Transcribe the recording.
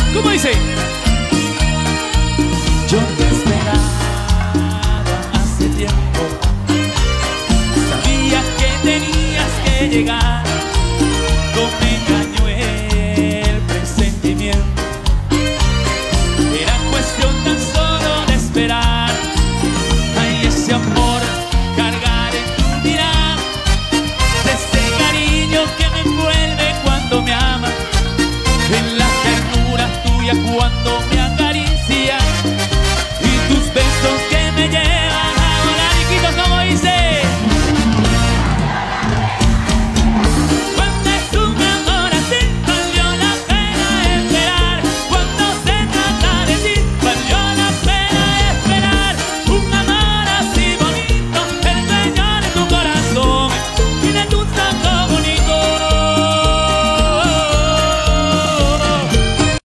¿Cómo dice? Yo te esperaba hace tiempo, sabía que tenías que llegar, no me engañó el presentimiento, era cuestión tan solo de esperar. Ay, ese amor, cargar en tu mirada, ese cariño que me envuelve cuando me amas, en la ternura tuya cuando me acaricia.